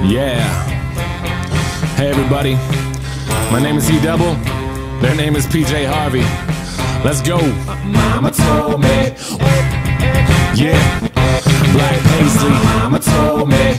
Yeah. Hey everybody, my name is E-Double, their name is PJ Harvey. Let's go. Mama told me. Yeah. Black Paisley. Mama told me.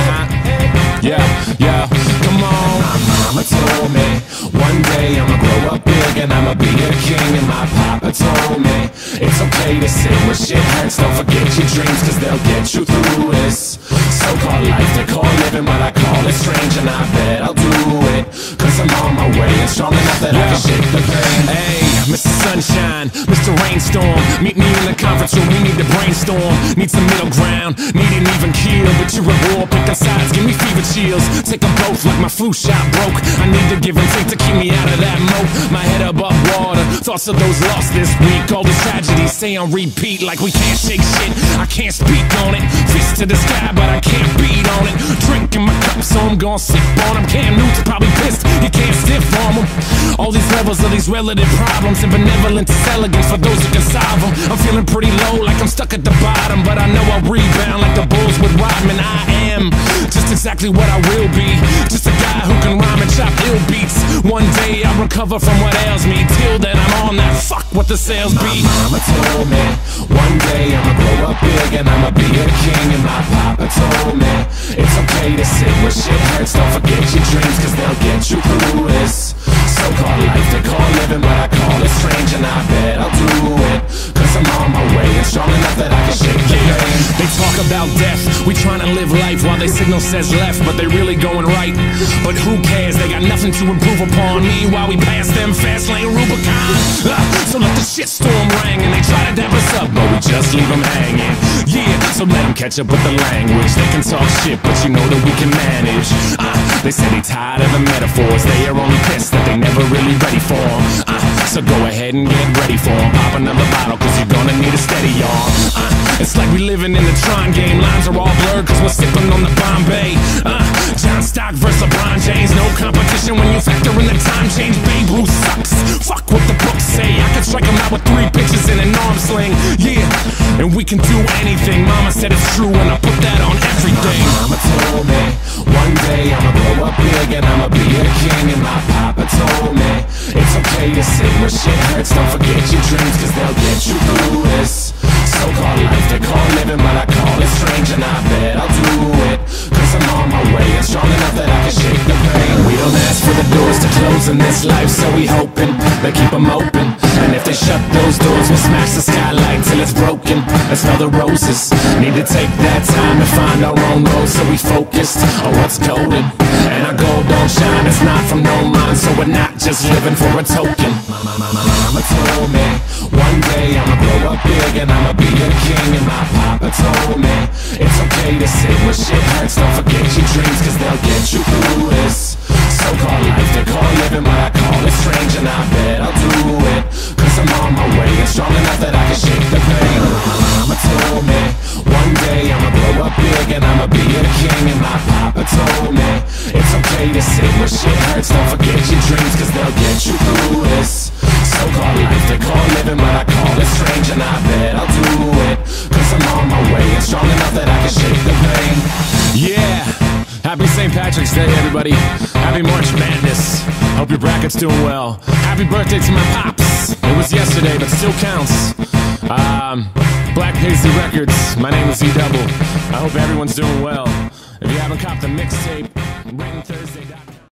Yeah. Come on. Mama told me one day I'ma grow up big and I'ma be a king. And my papa told me it's okay to sit where shit hurts. Don't forget your dreams, cause they'll get you through this so-called life they call living, but I call it strange. And I bet I'll do it, cause I'm on my way and strong enough that I can shake the pain. Hey, Mr. Sunshine, Mr. Rainstorm, meet me in the conference room, we need to brainstorm. Need some middle ground, need an even keel. But you're at war, picking sides, give me fever chills. Take them both like my flu shot broke. I need to give and take to keep me out of that moat. My head above water, thoughts of those lost this week. All these tragedies stay on repeat like we can't shake shit. I can't speak on it, fist to the sky but I can't beat on it. Drinking my cup so I'm gon' sip on them. Cam Newton's probably pissed, you can't stiff on them. All these levels of these relative problems, and benevolence is elegance for those who can solve them. I'm feeling pretty low like I'm stuck at the bottom, but I know I'll rebound like the Bulls with Rodman. I am just exactly what I will be, just a guy who can rhyme and chop ill beats. One day I'll recover from what ails me, till then I'm on that fuck what the sales be. My mama told me one day I'ma grow up big and I'ma be a king. And my papa told me it's okay to sit where shit hurts. Don't forget your dreams, cause they'll get you through this so-called life they call living, but I call it strange. And I bet I'll do it, cause I'm on my way and strong enough that I can shake the pain. They talk about death, we tryna live life while they signal says left, but they really going right. But who cares, they got nothing to improve upon. Me while we pass them fast lane Rubicon. So let the shitstorm ring, and they try to dap us up, but we just leave them hanging. Yeah, so let them catch up with the language. They can talk shit, but you know that we can manage. They say they tired of the metaphors, they are only pissed that they never really ready for them. So go ahead and get ready for them. Pop another bottle, cause you're gonna need a steady arm. It's like we living in the Tron game. Lines are all blurred cause we're sipping on the Bombay. John Stock versus LeBron James. No competition when you factor in the time change. Babe Ruth sucks, fuck what the books say. I could strike him out with 3 pitches in an arm sling. Yeah, and we can do anything. Mama said it's true and I put that on everything. Mama told me one day I'ma grow up big and I'ma be a king. And my papa told me it's okay to sit where shit hurts. Don't forget your dreams, cause they'll get you through this so-called life they call living, but I call it strange. And I bet I'll do it, cause I'm on my way and strong enough that I can shake the pain. We don't ask for the doors to close in this life, so we hoping they keep them open. And if they shut those doors, we'll smash the skylight till it's broken. Let's smell the roses, need to take that time to find our own road, so we focused on what's golden. And our gold don't shine, it's not from no mind, so we're not just living for a token. Mama told me one day I'ma grow up big and I'ma be a king. And my papa told me it's okay to sit where shit hurts. Don't forget your dreams, cause they'll get you through this so-called life they call living, but I call it strange. And I bet I'll do it, cause I'm on my way and strong enough that I can shake the pain. Mama told me one day I'ma grow up big and I'ma be a king. And my papa told me it's okay to sit where shit hurts. Don't forget your dreams, cause they'll get you through this so-called life they call living, but I call it strange. And I bet I'll do it, cause I'm on my way and strong enough that I can shake the pain. Yeah, happy St. Patrick's Day everybody. Happy March Madness, hope your bracket's doing well. Happy birthday to my pops, it was yesterday but still counts. Black Paisley Records, my name is E-Double. I hope everyone's doing well. If you haven't copped the mixtape, WritenThursday.com.